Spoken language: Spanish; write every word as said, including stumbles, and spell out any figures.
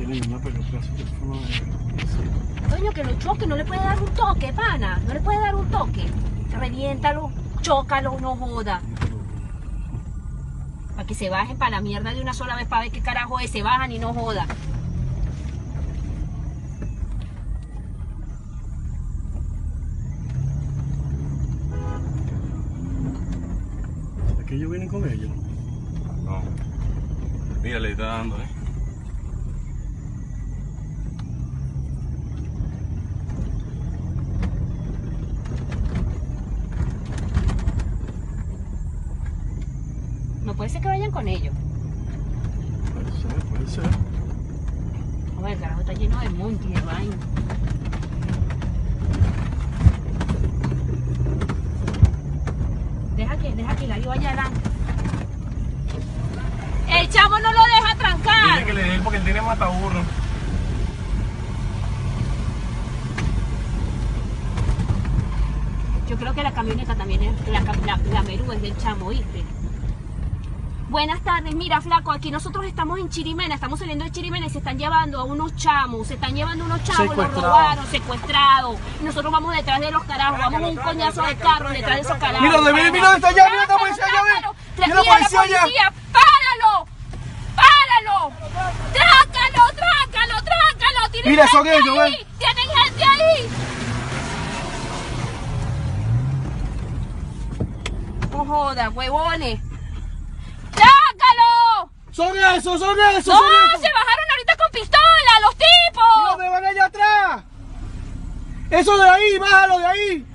niña, pero el caso que esto no es... Coño, que lo choque, no le puede dar un toque, pana. No le puede dar un toque. Reviéntalo, chócalo, no joda. Para que se bajen para la mierda de una sola vez para ver qué carajo es. Se bajan y no joda. ¿Es que ellos vienen con ellos? No. Mira, le está dando, ¿eh? No puede ser que vayan con ellos. Puede ser, puede ser. A ver, el carajo está lleno de monkeys, de vaina. Deja que, deja que Hilario vaya adelante. El chamo no lo deja trancar. Tiene que le dé porque él tiene mataburro. Yo creo que la camioneta también es, la, la, la Merú es del chamo, ¿viste? Buenas tardes, mira flaco, aquí nosotros estamos en Chirimena, estamos saliendo de Chirimena y se están llevando a unos chamos, se están llevando unos chamos, los robaron, secuestrados. Y nosotros vamos detrás de los carajos, vamos un coñazo de carro detrás de esos carajos. Mira, mira, mira, mira, está allá, mira, la policía allá, ve. Mira la policía allá. ¡Páralo! ¡Páralo! ¡Trácalo, trácalo, trácalo! ¡Tienen Mira, son gente ellos, ahí! ven. ¡Tienen gente ahí! No jodas, huevones. ¡Sácalo! Son esos, son esos, ¡No! son esos. ¡Se bajaron ahorita con pistola, los tipos! Mira, me van allá atrás. Eso de ahí, bájalo de ahí.